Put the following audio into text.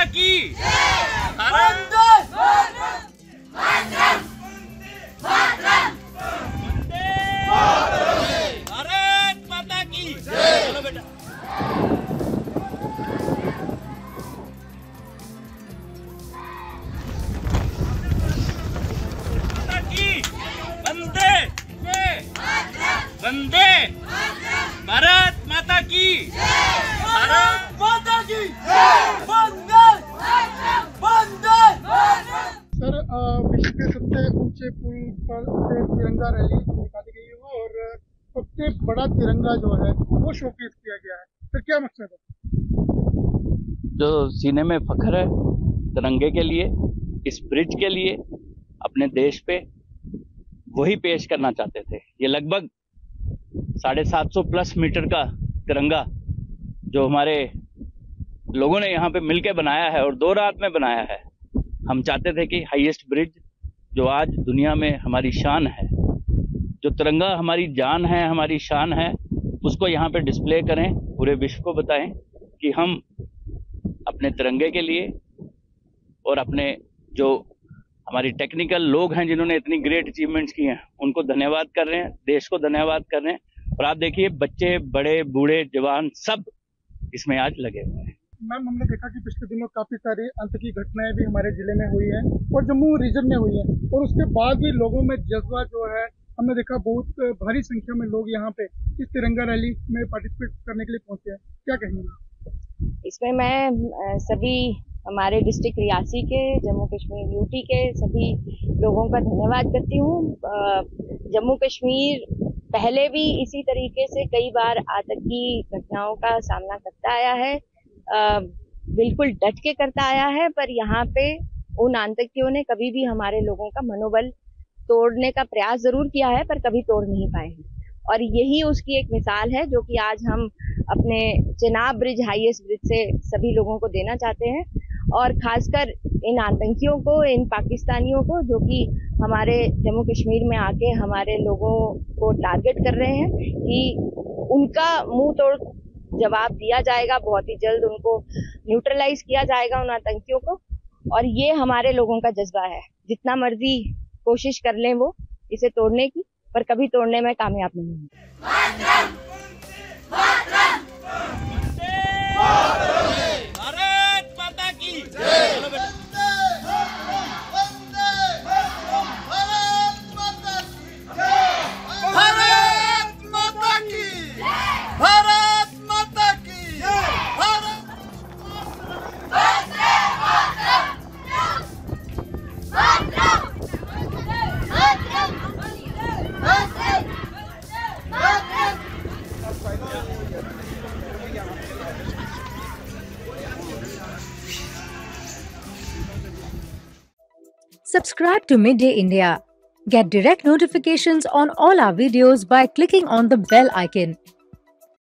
माता की भारत माता की चलो बेटा। माता की वंदे वंदे भारत माता की भारत माता की वंदे वंदे। सर, विश्व के सबसे ऊंचे पुल पर से तिरंगा रैली निकाली गई है और सबसे बड़ा तिरंगा जो है वो शोकेस किया गया है। सर, क्या मकसद है? जो सीने में फख्र है तिरंगे के लिए, इस ब्रिज के लिए, अपने देश पे, वही पेश करना चाहते थे। ये लगभग 750 प्लस मीटर का तिरंगा जो हमारे लोगों ने यहाँ पे मिलके बनाया है और 2 रात में बनाया है। हम चाहते थे कि हाईएस्ट ब्रिज जो आज दुनिया में हमारी शान है, जो तिरंगा हमारी जान है, हमारी शान है, उसको यहाँ पे डिस्प्ले करें, पूरे विश्व को बताएं कि हम अपने तिरंगे के लिए और अपने जो हमारी टेक्निकल लोग हैं जिन्होंने इतनी ग्रेट अचीवमेंट्स की हैं उनको धन्यवाद कर रहे हैं, देश को धन्यवाद कर रहे हैं। और आप देखिए बच्चे, बड़े, बूढ़े, जवान सब इसमें आज लगे हुए हैं। मैम, हमने देखा कि पिछले दिनों काफी सारी आतंकी घटनाएं भी हमारे जिले में हुई हैं और जम्मू रीजन में हुई हैं और उसके बाद भी लोगों में जज्बा जो है हमने देखा, बहुत भारी संख्या में लोग यहाँ पे इस तिरंगा रैली में पार्टिसिपेट करने के लिए पहुंचे हैं। क्या कहेंगे इसमें? मैं सभी हमारे डिस्ट्रिक्ट रियासी के, जम्मू कश्मीर यूटी के सभी लोगों का धन्यवाद करती हूँ। जम्मू कश्मीर पहले भी इसी तरीके से कई बार आतंकी घटनाओं का सामना करता आया है, बिल्कुल डट के करता आया है, पर यहाँ पे उन आतंकियों ने कभी भी हमारे लोगों का मनोबल तोड़ने का प्रयास जरूर किया है पर कभी तोड़ नहीं पाए हैं। और यही उसकी एक मिसाल है जो कि आज हम अपने चेनाब ब्रिज, हाईएस्ट ब्रिज से सभी लोगों को देना चाहते हैं। और खासकर इन आतंकियों को, इन पाकिस्तानियों को जो कि हमारे जम्मू कश्मीर में आके हमारे लोगों को टारगेट कर रहे हैं, कि उनका मुंह तोड़ जवाब दिया जाएगा। बहुत ही जल्द उनको न्यूट्रलाइज किया जाएगा, उन आतंकियों को। और ये हमारे लोगों का जज्बा है। जितना मर्जी कोशिश कर लें वो इसे तोड़ने की, पर कभी तोड़ने में कामयाब नहीं होंगे। भारत माता की जय। Subscribe to Midday India. Get direct notifications on all our videos by clicking on the bell icon.